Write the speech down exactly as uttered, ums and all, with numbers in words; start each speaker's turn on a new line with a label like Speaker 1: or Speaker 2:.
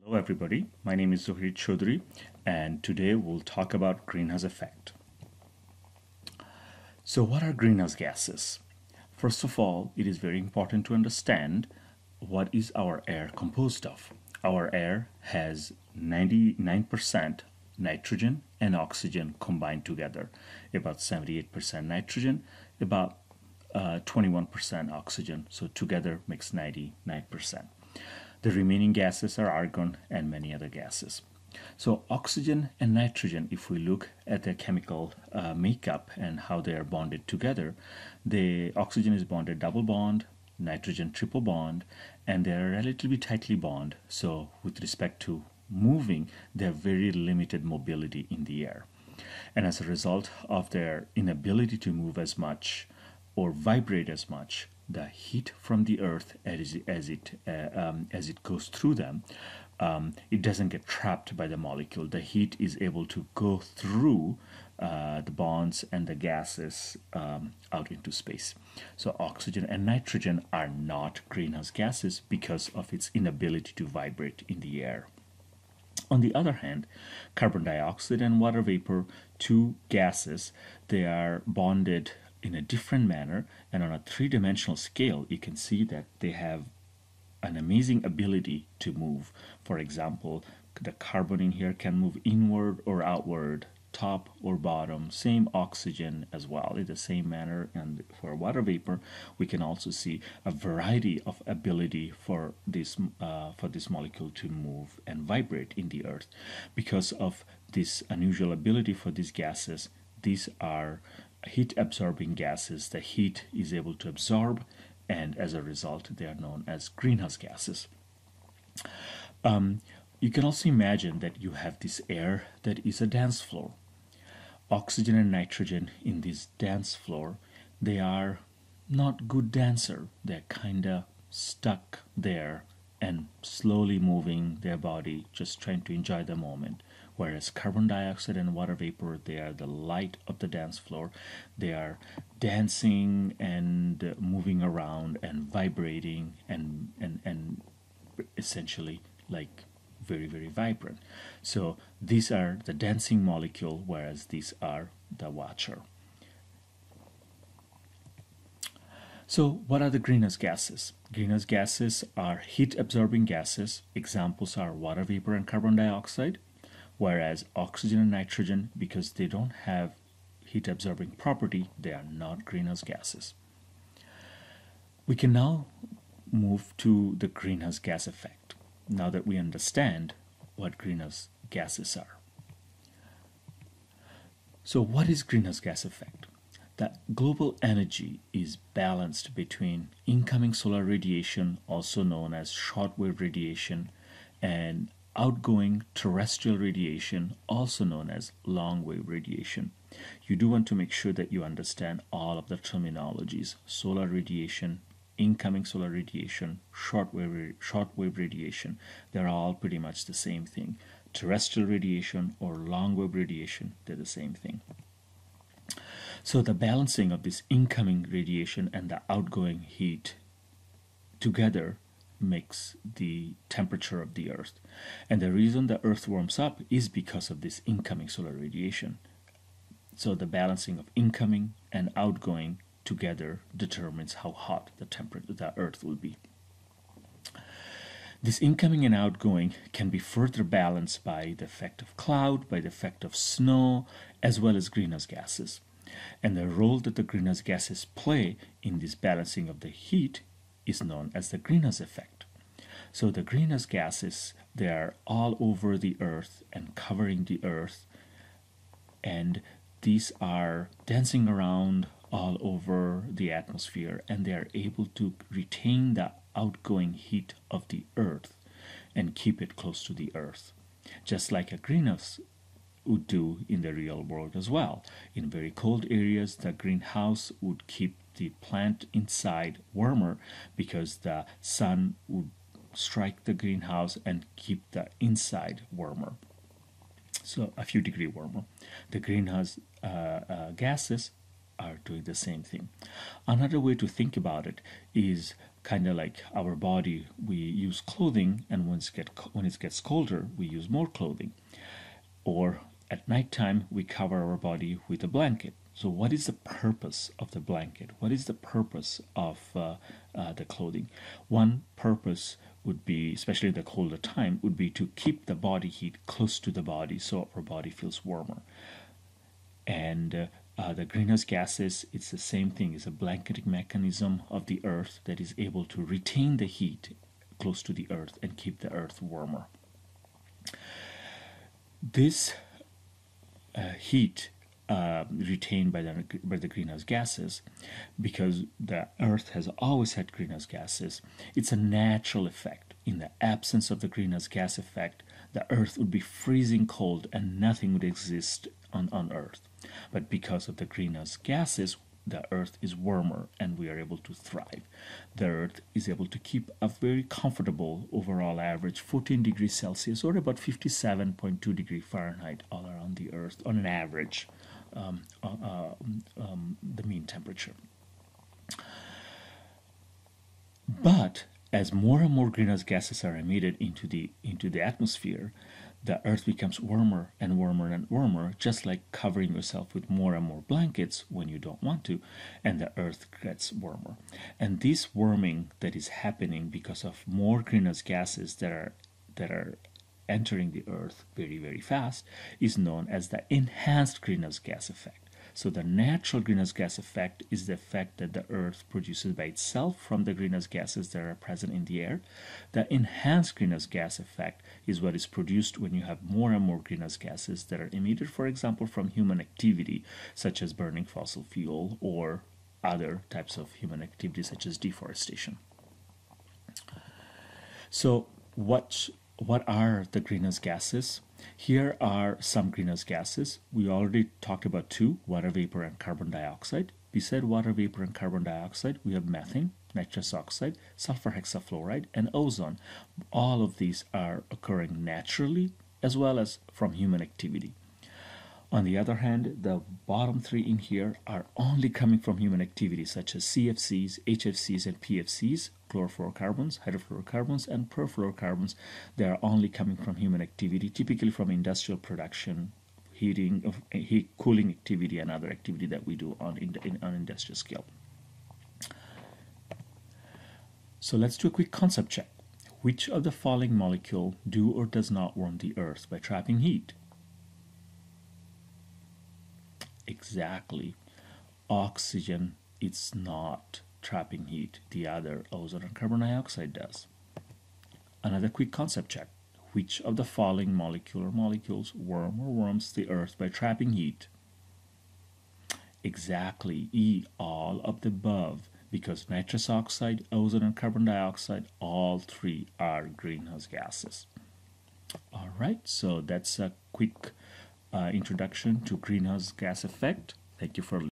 Speaker 1: Hello everybody, my name is Zohir Chaudhary and today we'll talk about greenhouse effect. So what are greenhouse gases? First of all, it is very important to understand what is our air composed of. Our air has ninety-nine percent nitrogen and oxygen combined together, about seventy-eight percent nitrogen, about uh, twenty-one percent oxygen, so together makes ninety-nine percent. The remaining gases are argon and many other gases. So oxygen and nitrogen, if we look at their chemical uh, makeup and how they are bonded together, the oxygen is bonded double bond, nitrogen triple bond, and they are relatively tightly bonded. So with respect to moving, they have very limited mobility in the air. And as a result of their inability to move as much or vibrate as much, the heat from the earth as, as it uh, um, as it goes through them, um, it doesn't get trapped by the molecule. The heat is able to go through uh, the bonds and the gases um, out into space. So oxygen and nitrogen are not greenhouse gases because of its inability to vibrate in the air. On the other hand, carbon dioxide and water vapor, two gases, they are bonded in a different manner, and on a three-dimensional scale you can see that they have an amazing ability to move. For example, the carbon in here can move inward or outward, top or bottom, same oxygen as well in the same manner. And for water vapor we can also see a variety of ability for this uh, for this molecule to move and vibrate in the earth. Because of this unusual ability for these gases, these are heat absorbing gases. The heat is able to absorb, and as a result they are known as greenhouse gases. Um, you can also imagine that you have this air that is a dance floor. Oxygen and nitrogen in this dance floor, they are not good dancer. They're kinda stuck there and slowly moving their body, just trying to enjoy the moment. Whereas carbon dioxide and water vapor, they are the light of the dance floor. They are dancing and moving around and vibrating and and and essentially like very very vibrant. So these are the dancing molecule, whereas these are the watcher. So what are the greenhouse gases? Greenhouse gases are heat absorbing gases. Examples are water vapor and carbon dioxide. Whereas oxygen and nitrogen, because they don't have heat absorbing property, they are not greenhouse gases. We can now move to the greenhouse gas effect, now that we understand what greenhouse gases are. So what is greenhouse gas effect? That global energy is balanced between incoming solar radiation, also known as shortwave radiation, and outgoing terrestrial radiation, also known as long-wave radiation. You do want to make sure that you understand all of the terminologies: solar radiation, incoming solar radiation, shortwave shortwave radiation. They're all pretty much the same thing. Terrestrial radiation or long-wave radiation, they're the same thing. So the balancing of this incoming radiation and the outgoing heat together makes the temperature of the earth. And the reason the earth warms up is because of this incoming solar radiation. So the balancing of incoming and outgoing together determines how hot the temperature the earth will be. This incoming and outgoing can be further balanced by the effect of cloud, by the effect of snow, as well as greenhouse gases. And the role that the greenhouse gases play in this balancing of the heat is known as the greenhouse effect. So the greenhouse gases, they are all over the earth and covering the earth, and these are dancing around all over the atmosphere, and they are able to retain the outgoing heat of the earth and keep it close to the earth, just like a greenhouse would do in the real world as well. In very cold areas, the greenhouse would keep the plant inside warmer because the sun would strike the greenhouse and keep the inside warmer, so a few degree warmer. The greenhouse uh, uh, gases are doing the same thing. Another way to think about it is kind of like our body, we use clothing, and when it, get, when it gets colder, we use more clothing. Or at nighttime, we cover our body with a blanket. So what is the purpose of the blanket? What is the purpose of uh, uh, the clothing? One purpose would be, especially in the colder time, would be to keep the body heat close to the body so our body feels warmer. And uh, uh, the greenhouse gases, it's the same thing. It's a blanketing mechanism of the earth that is able to retain the heat close to the earth and keep the earth warmer. This uh, heat uh, retained by the, by the greenhouse gases, because the earth has always had greenhouse gases, it's a natural effect. In the absence of the greenhouse gas effect, the earth would be freezing cold and nothing would exist on, on earth. But because of the greenhouse gases, the earth is warmer and we are able to thrive. The earth is able to keep a very comfortable overall average fourteen degrees Celsius, or about fifty-seven point two degrees Fahrenheit, all around the earth on an average, um, uh, uh, um, the mean temperature. But as more and more greenhouse gases are emitted into the into the atmosphere, the earth becomes warmer and warmer and warmer, just like covering yourself with more and more blankets when you don't want to, and the earth gets warmer. And this warming that is happening because of more greenhouse gases that are that are entering the earth very, very fast is known as the enhanced greenhouse gas effect. So the natural greenhouse gas effect is the effect that the earth produces by itself from the greenhouse gases that are present in the air. The enhanced greenhouse gas effect is what is produced when you have more and more greenhouse gases that are emitted, for example, from human activity, such as burning fossil fuel or other types of human activity, such as deforestation. So what What are the greenhouse gases? Here are some greenhouse gases. We already talked about two, water vapor and carbon dioxide. Beside water vapor and carbon dioxide, we have methane, nitrous oxide, sulfur hexafluoride, and ozone. All of these are occurring naturally as well as from human activity. On the other hand, the bottom three in here are only coming from human activity, such as C F Cs, H F Cs, and P F Cs, chlorofluorocarbons, hydrofluorocarbons, and perfluorocarbons. They are only coming from human activity, typically from industrial production, heating, of heat, cooling activity, and other activity that we do on, in, in, on industrial scale. So let's do a quick concept check. Which of the following molecule do or does not warm the earth by trapping heat? Exactly. Oxygen, it's not trapping heat. The other, ozone and carbon dioxide, does. Another quick concept check. Which of the following molecular molecules warm or warms the earth by trapping heat? Exactly. E, all of the above, because nitrous oxide, ozone and carbon dioxide, all three are greenhouse gases. All right, so that's a quick Uh, introduction to greenhouse gas effect. Thank you for listening.